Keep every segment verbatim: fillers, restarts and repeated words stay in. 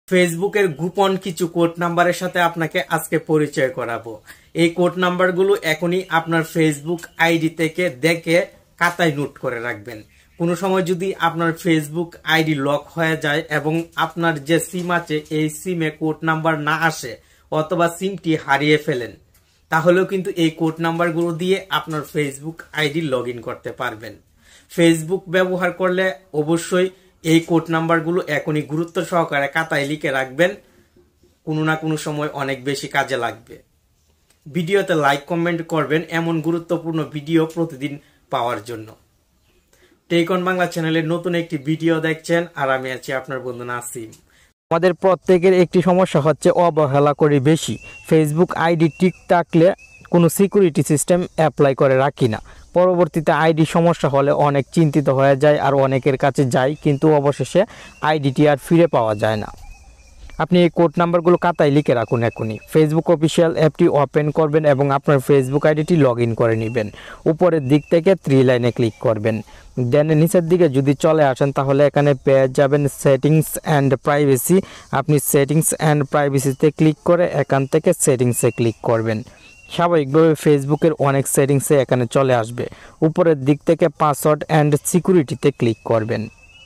ফেসবুকের গোপন কিছু কোড নাম্বারের সাথে আপনাকে আজকে পরিচয় করাবো। এই কোড নাম্বারগুলো এখনই আপনার ফেসবুক আইডি থেকে দেখে খাতায় নোট করে রাখবেন। কোনো সময় যদি আপনার ফেসবুক আইডি লক হয়ে যায় এবং আপনার যে সিম আছে এই সিমে কোড নাম্বার না আসে অথবা সিমটি হারিয়ে ফেলেন, তাহলেও কিন্তু এই কোড নাম্বারগুলো দিয়ে আপনার ফেসবুক আইডি লগ ইন করতে পারবেন। ফেসবুক ব্যবহার করলে অবশ্যই এই কোড নাম্বারগুলো এখনই গুরুত্ব সহকারে খাতায় লিখে রাখবেন, কোনো না কোনো সময় অনেক বেশি কাজে লাগবে। ভিডিওতে লাইক কমেন্ট করবেন এমন গুরুত্বপূর্ণ ভিডিও প্রতিদিন পাওয়ার জন্য। টেকন বাংলা চ্যানেলের নতুন একটি ভিডিও দেখছেন আর আমি আছি আপনার বন্ধু নাসিম। আমাদের প্রত্যেকের একটি সমস্যা হচ্ছে অবহেলা করি বেশি। ফেসবুক আইডি ঠিক থাকলে কোনো সিকিউরিটি সিস্টেম অ্যাপ্লাই করে রাখি না। পরবর্তীতে আইডি সমস্যা হলে অনেক চিন্তিত হয়ে যায় আর অনেকের কাছে যাই, কিন্তু অবশেষে আইডিটি আর ফিরে পাওয়া যায় না। আপনি এই কোড নাম্বারগুলো খাতায় লিখে রাখুন। এখনই ফেসবুক অফিসিয়াল অ্যাপটি ওপেন করবেন এবং আপনার ফেসবুক আইডিটি লগ ইন করে নেবেন। উপরের দিক থেকে থ্রি লাইনে ক্লিক করবেন, দেন নিচের দিকে যদি চলে আসেন তাহলে এখানে পেয়ে যাবেন সেটিংস অ্যান্ড প্রাইভেসি। আপনি সেটিংস অ্যান্ড প্রাইভেসিতে ক্লিক করে এখান থেকে সেটিংসে ক্লিক করবেন। স্বাভাবিকভাবে ফেসবুকের অনেক সেটিংসে এখানে চলে আসবে। উপরের দিক থেকে পাসওয়ার্ড অ্যান্ড সিকিউরিটিতে ক্লিক করবেন।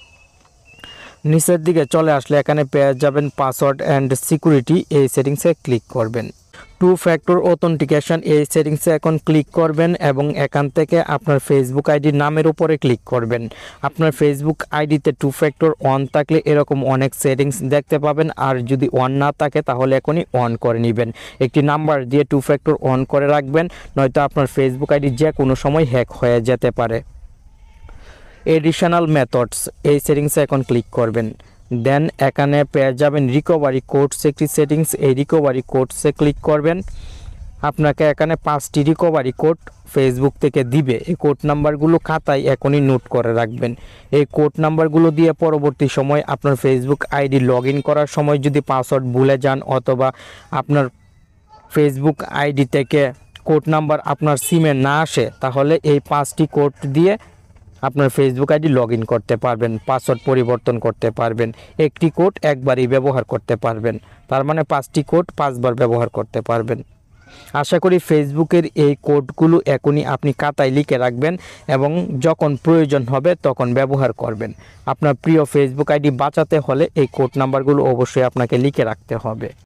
নিচের দিকে চলে আসলে এখানে পেয়ে যাবেন পাসওয়ার্ড অ্যান্ড সিকিউরিটি, এই সেটিংসে ক্লিক করবেন। টু ফ্যাক্টর অথেন্টিকেশন, এই সেটিংসে এখন ক্লিক করবেন এবং এখান থেকে আপনার ফেসবুক আইডির নামের উপরে ক্লিক করবেন। আপনার ফেসবুক আইডিতে টু ফ্যাক্টর অন থাকলে এরকম অনেক সেটিংস দেখতে পাবেন, আর যদি অন না থাকে তাহলে এখনই অন করে নেবেন। একটি নাম্বার দিয়ে টু ফ্যাক্টর অন করে রাখবেন, নয়তো আপনার ফেসবুক আইডি যে কোনো সময় হ্যাক হয়ে যেতে পারে। এডিশনাল মেথডস, এই সেটিংসে এখন ক্লিক করবেন। দেন এখানে পেয়ে যাবেন রিকভারি কোডস, একটি সেটিংস, এই রিকভারি কোডসে ক্লিক করবেন। আপনাকে এখানে পাঁচটি রিকভারি কোড ফেসবুক থেকে দিবে। এই কোড নাম্বারগুলো খাতায় এখনই নোট করে রাখবেন। এই কোড নাম্বারগুলো দিয়ে পরবর্তী সময় আপনার ফেসবুক আইডি লগ ইন করার সময় যদি পাসওয়ার্ড ভুলে যান অথবা আপনার ফেসবুক আইডি থেকে কোড নাম্বার আপনার সিমে না আসে, তাহলে এই পাঁচটি কোড দিয়ে আপনার ফেসবুক আইডি লগ ইন করতে পারবেন, পাসওয়ার্ড পরিবর্তন করতে পারবেন। একটি কোড একবারই ব্যবহার করতে পারবেন, তার মানে পাঁচটি কোড পাঁচবার ব্যবহার করতে পারবেন। আশা করি ফেসবুকের এই কোডগুলো এখনই আপনি খাতায় লিখে রাখবেন এবং যখন প্রয়োজন হবে তখন ব্যবহার করবেন। আপনার প্রিয় ফেসবুক আইডি বাঁচাতে হলে এই কোড নাম্বারগুলো অবশ্যই আপনাকে লিখে রাখতে হবে।